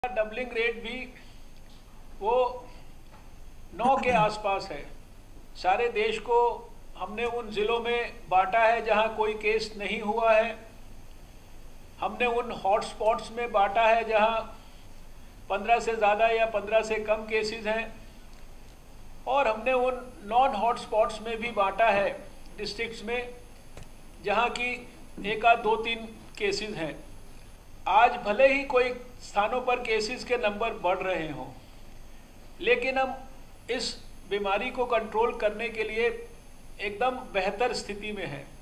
Doubling rate भी वो 9 के आसपास है। सारे देश को हमने उन ज़िलों में बांटा है जहां कोई केस नहीं हुआ है। हमने उन हॉटस्पॉट्स में बांटा है जहां 15 से ज़्यादा या 15 से कम केसेस हैं, और हमने उन नॉन हॉटस्पॉट्स में भी बांटा है डिस्ट्रिक्ट्स में जहां की एक आध 2-3 केसेस हैं। आज भले ही कोई स्थानों पर केसेस के नंबर बढ़ रहे हों, लेकिन हम इस बीमारी को कंट्रोल करने के लिए एकदम बेहतर स्थिति में हैं।